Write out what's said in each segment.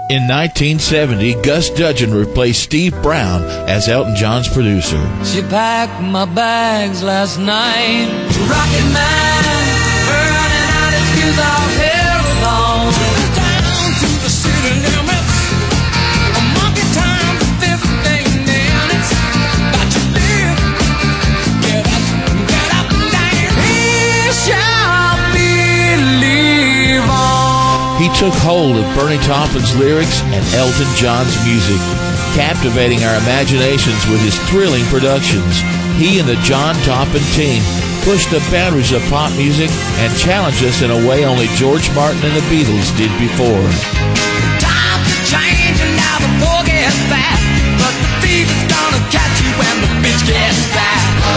In 1970, Gus Dudgeon replaced Steve Brown as Elton John's producer. She packed my bags last night. Rocket Man, burning out his fuse all hell alone. Down to the city limits. A monkey time for 15 minutes. Got you live. Get up, down. He shall believe on. He took hold of Bernie Taupin's lyrics and Elton John's music, captivating our imaginations with his thrilling productions. He and the John Taupin team pushed the boundaries of pop music and challenged us in a way only George Martin and the Beatles did before. Times are changing, now the poor gets fat, but the thief is gonna catch you when the bitch gets back.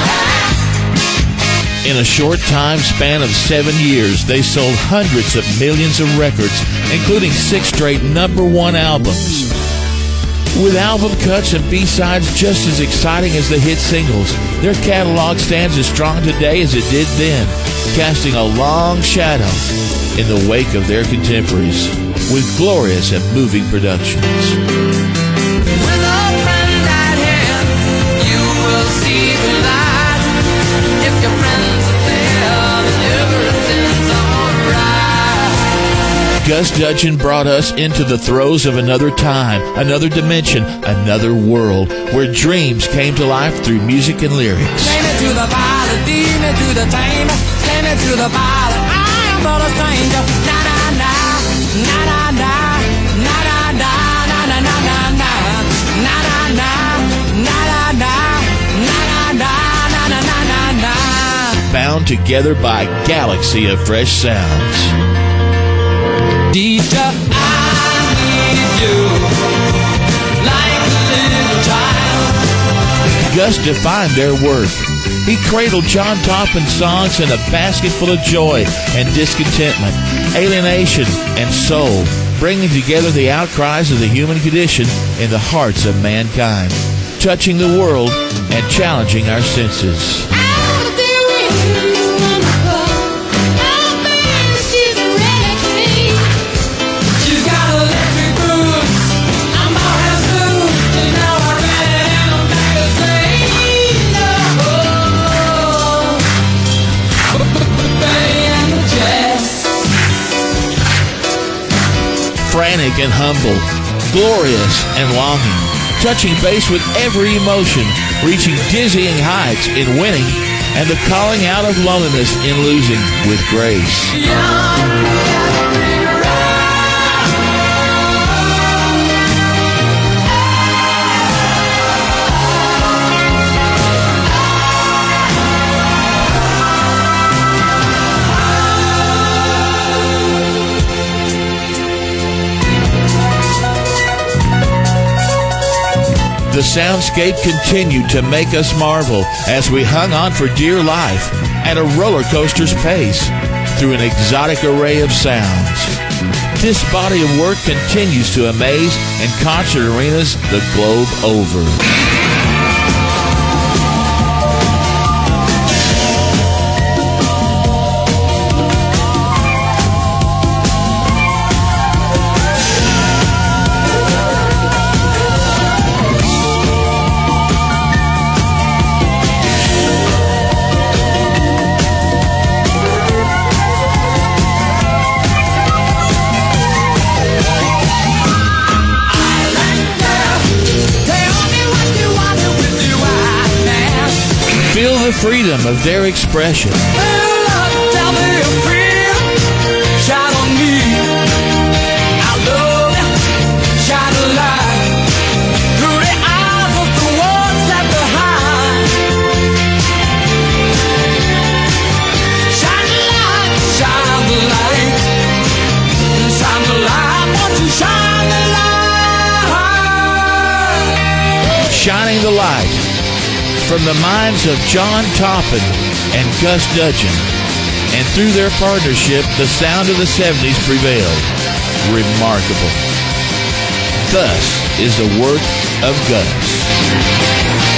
In a short time span of 7 years, they sold hundreds of millions of records, including 6 straight #1 albums. With album cuts and B-sides just as exciting as the hit singles, their catalog stands as strong today as it did then, casting a long shadow in the wake of their contemporaries, with glorious and moving productions. With a friend at hand, you will see the light. If your friends are there, then everything's alright. Gus Dudgeon brought us into the throes of another time, another dimension, another world, where dreams came to life through music and lyrics. Take me to the bottom, lead me to the chamber. Take me to the bottom, I am but a stranger. Na na na, na na na, na na na, na na na na na, na na na, na na na, na na na, na na na na. Bound together by a galaxy of fresh sounds. Teacher, I need you like a little child. Gus defined their work. He cradled John Taupin's songs in a basket full of joy and discontentment, alienation and soul, bringing together the outcries of the human condition in the hearts of mankind, touching the world and challenging our senses. Frantic and humble, glorious and longing, touching base with every emotion, reaching dizzying heights in winning, and the calling out of loneliness in losing with grace. The soundscape continued to make us marvel as we hung on for dear life at a roller coaster's pace through an exotic array of sounds. This body of work continues to amaze in concert arenas the globe over. Feel the freedom of their expression. Tell me you're free. Shine on me. I love you. Shine a light through the eyes of the ones left behind. Shine the light. Shine the light. Shine the light. Won't you shine the light? Shining the light from the minds of John Taupin and Gus Dudgeon, and through their partnership, the sound of the 70s prevailed. Remarkable. Thus is the work of Gus.